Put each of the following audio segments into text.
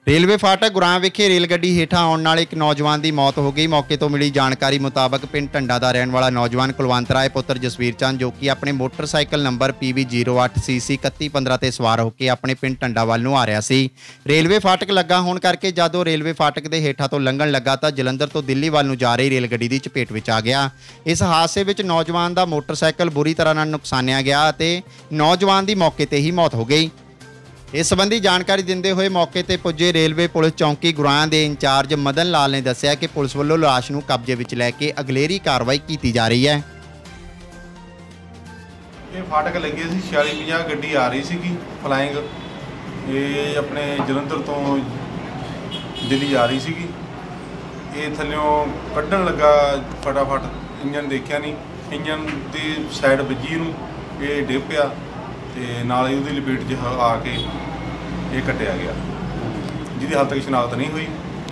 Railway फाटक गुरां विखे rail गड्डी हेठां आउण नाल एक नौजवान की मौत हो गई। मौके तो मिली जानकारी मुताबक पिंड ढंडा का रहने वाला नौजवान कुलवंत राय पुत्र जसवीर चंद जो कि अपने मोटरसाइकिल नंबर PV 08 CC 3115 ते सवार होकर अपने पिंड ढंडा वाल नूं आ रहा सी। रेलवे फाटक लगा होने करके जदों रेलवे फाटक के हेठां तो लंघण लगा तो जलंधर तो दिल्ली वाल नूं जा रही रेल गड्डी की चपेट विच आ गया। इस हादसे विच नौजवान का मोटरसाइकिल बुरी तरह नाल नुकसानिया गया ते नौजवान की मौके ते ही मौत हो गई। इस संबंधी जानकारी देंदे हुए मौके ते पुजे रेलवे पुलिस चौंकी गुरां दे इंचार्ज मदन लाल ने दस्सिया कि पुलिस वालों लाश नूं कब्जे विच लैके अगलेरी कार्रवाई की जा रही है। ये फाटक लगे सी 4650 गड्डी आ रही सी फ्लाइंग, ये अपने जलंधर तो दिल्ली आ रही सी। ये थल्लों कड्ढण लगा फटाफट, इंजन देखिया नहीं, इंजन की साइड वजी नूं ये डिग पिया ते नाल ही उहदी लपेट च आके ये कट्टिया गया, जिहदी हाल तक शनाख्त नहीं हुई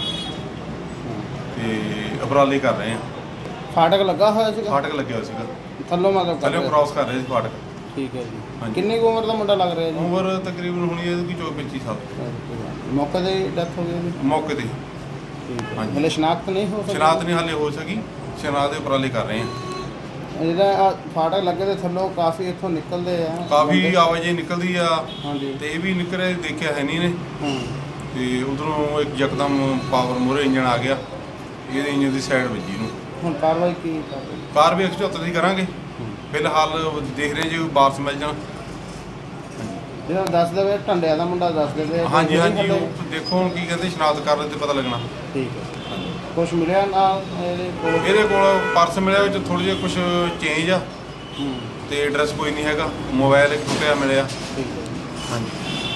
ते उपराले कर रहे हैं। फाटक लगा हुआ सीगा? फाटक लग्या होया सीगा, थल्लों मतलब थल्लों क्रॉस कर रहे थे फाटक। ठीक है जी। हाँ जी। कितनी उम्र का मुंडा लग रहा है जी? उम्र तकरीबन होनी है 24-25 साल। मौके से डेथ हो गई? मौके ते हाँ जी। हले शनाख्त नहीं हो सकी? शनाख्त नहीं हाले हो सकी, शनाख्त के उपराले कर रहे हैं। जिहड़ा फाटक लगे तो थल्लों काफ़ी इत्थों निकलते हैं, काफ़ी आवाजाही निकलती आ। हाँ जी। तो ये भी निकले देखिया है नहीं ने, तो उधरों एक यकदम पावर मोरे इंजन आ गया, ये इंजन की साइड वजी नूं। हुण कार्रवाई की कार्रवाई 174 की करांगे। फिलहाल देख रहे जी वापस मिल जाण। जिहड़ा दस दे ढंडिया का मुंडा दस दे। हाँ जी हाँ जी, वो देखो हुण की कहते शनाख्त कर ते पता लगना। ठीक है। कुछ मिलिया नाल ਇਹਦੇ ਕੋਲ ਪਰਸ ਮਿਲਿਆ, ਵਿੱਚ ਥੋੜ੍ਹੇ ਜਿਹੇ ਕੁਝ ਚੇਂਜ ਆ ਤੇ ਐਡਰੈਸ ਕੋਈ ਨਹੀਂ ਹੈਗਾ, ਮੋਬਾਈਲ ਇੱਕ ਟੁੱਟਿਆ ਮਿਲਿਆ। ठीक है। ਹਾਂਜੀ।